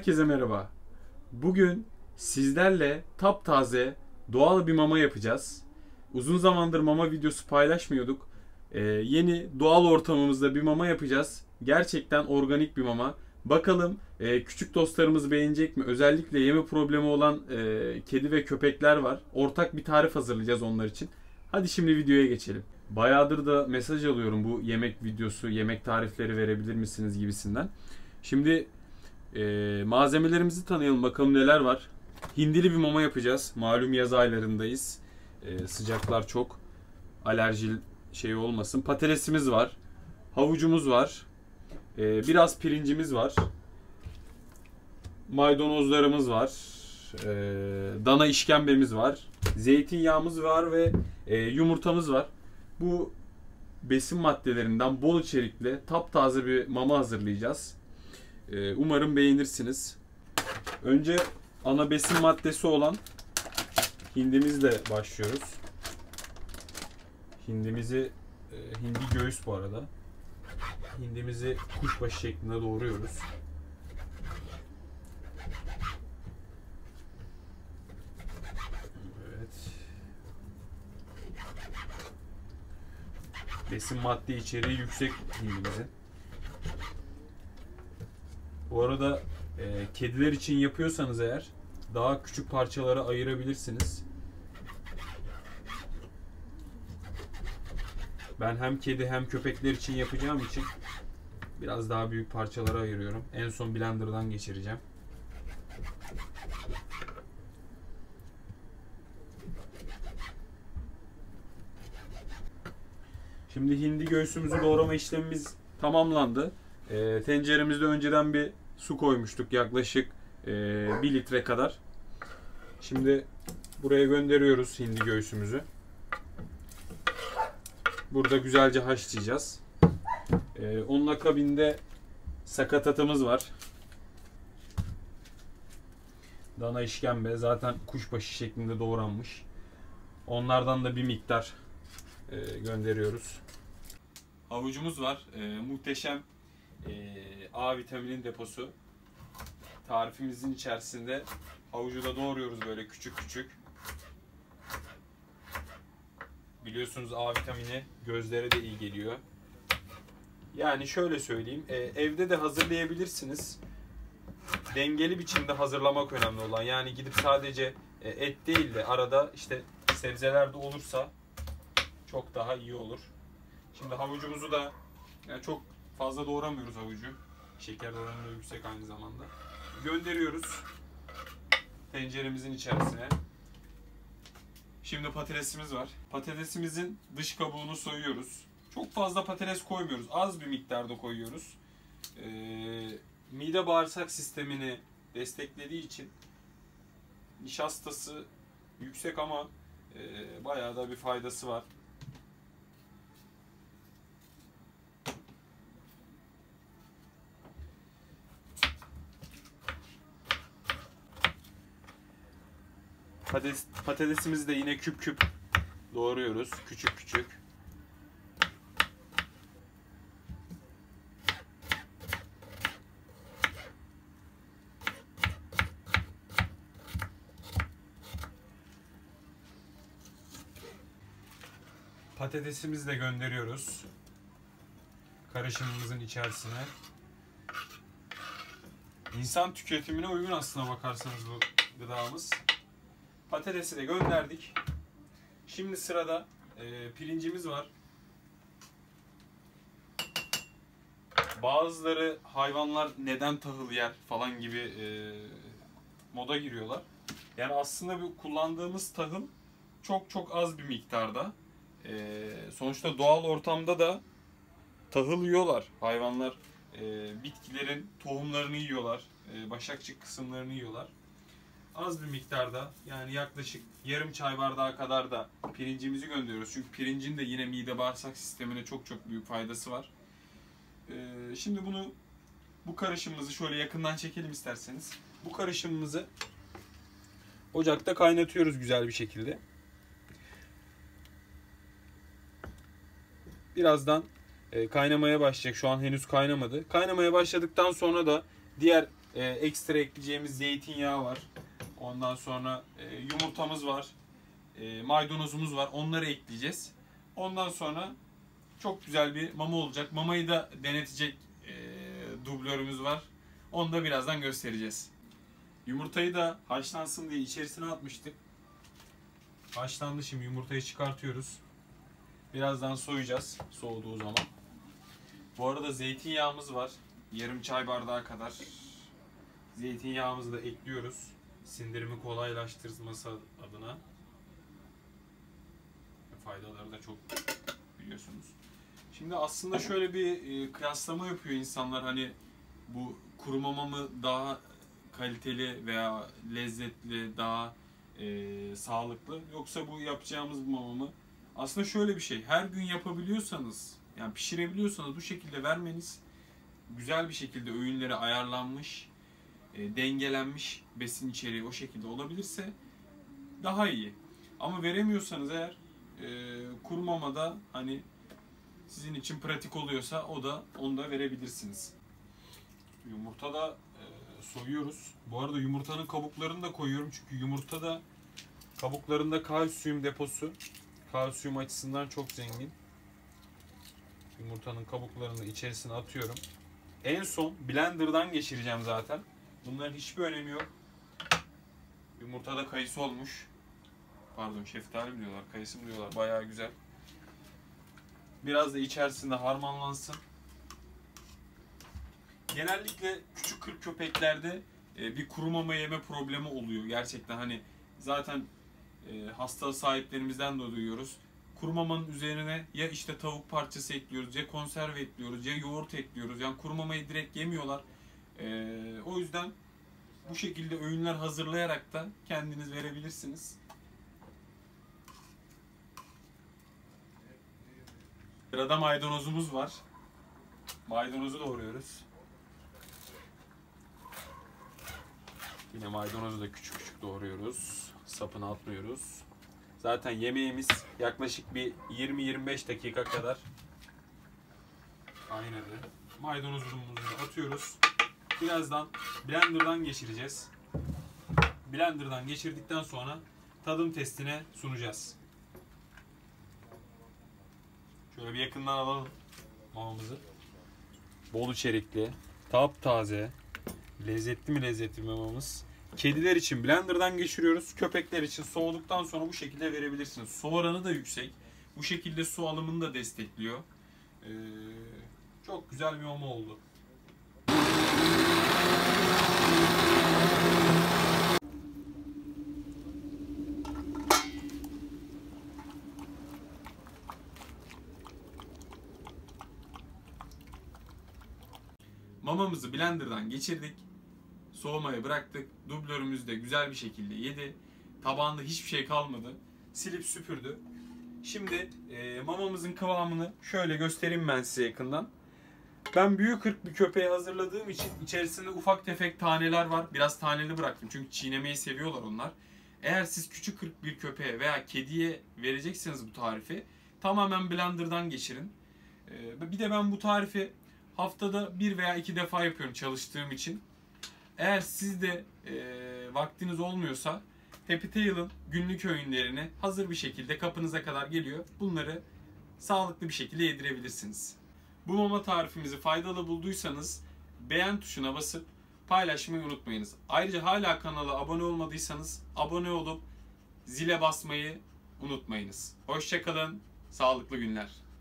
Herkese merhaba. Bugün sizlerle taptaze doğal bir mama yapacağız. Uzun zamandır mama videosu paylaşmıyorduk. Yeni doğal ortamımızda bir mama yapacağız. Gerçekten organik bir mama. Bakalım küçük dostlarımız beğenecek mi? Özellikle yeme problemi olan kedi ve köpekler var. Ortak bir tarif hazırlayacağız onlar için. Hadi şimdi videoya geçelim. Bayağıdır da mesaj alıyorum bu yemek videosu, yemek tarifleri verebilir misiniz gibisinden. Şimdi malzemelerimizi tanıyalım bakalım neler var. Hindili bir mama yapacağız. Malum yaz aylarındayız. Sıcaklar çok. Alerji şey olmasın. Patatesimiz var. Havucumuz var. Biraz pirincimiz var. Maydanozlarımız var. Dana işkembemiz var. Zeytinyağımız var ve yumurtamız var. Bu besin maddelerinden bol içerikli taptaze bir mama hazırlayacağız. Umarım beğenirsiniz. Önce ana besin maddesi olan hindimizle başlıyoruz. Hindimizi hindi göğüs bu arada. Hindimizi kuşbaşı şeklinde doğruyoruz. Evet. Besin madde içeriği yüksek hindimizin. Bu arada kediler için yapıyorsanız eğer daha küçük parçalara ayırabilirsiniz. Ben hem kedi hem köpekler için yapacağım için biraz daha büyük parçalara ayırıyorum. En son blenderdan geçireceğim. Şimdi hindi göğsümüzü doğrama işlemimiz tamamlandı. Tenceremizde önceden bir su koymuştuk yaklaşık 1 litre kadar. Şimdi buraya gönderiyoruz hindi göğsümüzü. Burada güzelce haşlayacağız. Onun akabinde sakatatımız var. Dana işkembe zaten kuşbaşı şeklinde doğranmış. Onlardan da bir miktar gönderiyoruz. Havucumuz var. Muhteşem A vitaminin deposu. Tarifimizin içerisinde havucu da doğruyoruz böyle küçük küçük. Biliyorsunuz A vitamini gözlere de iyi geliyor. Yani şöyle söyleyeyim, evde de hazırlayabilirsiniz. Dengeli biçimde hazırlamak önemli olan. Yani gidip sadece et değil de arada işte sebzeler de olursa çok daha iyi olur. Şimdi havucumuzu da yani çok fazla doğramıyoruz havucu. Şeker oranı da yüksek aynı zamanda. Gönderiyoruz tenceremizin içerisine. Şimdi patatesimiz var. Patatesimizin dış kabuğunu soyuyoruz. Çok fazla patates koymuyoruz. Az bir miktarda koyuyoruz. Mide bağırsak sistemini desteklediği için nişastası yüksek ama bayağı da bir faydası var. Patatesimizi de yine küp küp doğruyoruz. Küçük küçük. Patatesimizi de gönderiyoruz karışımımızın içerisine. İnsan tüketimine uygun aslına bakarsanız bu gıdamız. Patatesi de gönderdik. Şimdi sırada pirincimiz var. Bazıları hayvanlar neden tahıl yer falan gibi moda giriyorlar. Yani aslında bu kullandığımız tahıl çok çok az bir miktarda. Sonuçta doğal ortamda da tahıl yiyorlar. Hayvanlar bitkilerin tohumlarını yiyorlar. Başakçık kısımlarını yiyorlar. Az bir miktarda yani yaklaşık yarım çay bardağı kadar da pirincimizi gönderiyoruz. Çünkü pirincin de yine mide bağırsak sistemine çok çok büyük faydası var. Şimdi bu karışımımızı şöyle yakından çekelim isterseniz. Bu karışımımızı ocakta kaynatıyoruz güzel bir şekilde. Birazdan kaynamaya başlayacak. Şu an henüz kaynamadı. Kaynamaya başladıktan sonra da diğer Ekstra ekleyeceğimiz zeytinyağı var. Ondan sonra yumurtamız var. Maydanozumuz var. Onları ekleyeceğiz. Ondan sonra çok güzel bir mama olacak. Mamayı da denetecek dublörümüz var. Onu da birazdan göstereceğiz. Yumurtayı da haşlansın diye içerisine atmıştık. Haşlandı, şimdi yumurtayı çıkartıyoruz. Birazdan soyacağız soğuduğu zaman. Bu arada zeytinyağımız var. Yarım çay bardağı kadar zeytinyağımızı da ekliyoruz. Sindirimi kolaylaştırması adına. Faydaları da çok biliyorsunuz. Şimdi aslında şöyle bir kıyaslama yapıyor insanlar. Hani bu kuru mama mı daha kaliteli veya lezzetli, daha sağlıklı, yoksa bu yapacağımız mama mı? Aslında şöyle bir şey. Her gün yapabiliyorsanız, yani pişirebiliyorsanız bu şekilde vermeniz, güzel bir şekilde öğünlere ayarlanmış, dengelenmiş besin içeriği o şekilde olabilirse daha iyi. Ama veremiyorsanız eğer kuru mama da hani sizin için pratik oluyorsa onu da verebilirsiniz. Yumurta da soyuyoruz. Bu arada yumurtanın kabuklarını da koyuyorum çünkü yumurtada kabuklarında kalsiyum deposu. Kalsiyum açısından çok zengin. Yumurtanın kabuklarını içerisine atıyorum. En son blenderdan geçireceğim zaten. Bunların hiçbir önemi yok. Yumurtada kayısı olmuş. Pardon, şeftali mi diyorlar, kayısı mı diyorlar. Bayağı güzel. Biraz da içerisinde harmanlansın. Genellikle küçük kır köpeklerde bir kuru mama yeme problemi oluyor. Gerçekten hani zaten hasta sahiplerimizden de duyuyoruz. Kuru mamanın üzerine ya işte tavuk parçası ekliyoruz, ya konserve ekliyoruz, ya yoğurt ekliyoruz. Yani kuru mamayı direkt yemiyorlar. O yüzden bu şekilde öğünler hazırlayarak da kendiniz verebilirsiniz. Sırada maydanozumuz var. Maydanozu doğruyoruz. Yine maydanozu da küçük küçük doğruyoruz. Sapını atmıyoruz. Zaten yemeğimiz yaklaşık bir 20-25 dakika kadar kaynadı. Maydanozumuzu da atıyoruz. Birazdan blenderdan geçireceğiz. Blenderdan geçirdikten sonra tadım testine sunacağız. Şöyle bir yakından alalım mamamızı. Bol içerikli, taptaze, lezzetli mi lezzetli mamamız. Kediler için blenderdan geçiriyoruz. Köpekler için soğuduktan sonra bu şekilde verebilirsiniz. Su oranı da yüksek. Bu şekilde su alımını da destekliyor. Çok güzel bir mama oldu. Mamamızı blenderdan geçirdik. Soğumaya bıraktık. Dublörümüz de güzel bir şekilde yedi. Tabağında hiçbir şey kalmadı. Silip süpürdü. Şimdi mamamızın kıvamını şöyle göstereyim ben size yakından. Ben büyük ırk bir köpeği hazırladığım için içerisinde ufak tefek taneler var. Biraz taneli bıraktım çünkü çiğnemeyi seviyorlar onlar. Eğer siz küçük ırk bir köpeğe veya kediye verecekseniz bu tarifi tamamen blenderdan geçirin. Bir de ben bu tarifi haftada 1 veya 2 defa yapıyorum çalıştığım için. Eğer sizde vaktiniz olmuyorsa Happy Tail'ın günlük öğünlerini hazır bir şekilde kapınıza kadar geliyor. Bunları sağlıklı bir şekilde yedirebilirsiniz. Bu mama tarifimizi faydalı bulduysanız beğen tuşuna basıp paylaşmayı unutmayınız. Ayrıca hala kanala abone olmadıysanız abone olup zile basmayı unutmayınız. Hoşça kalın, sağlıklı günler.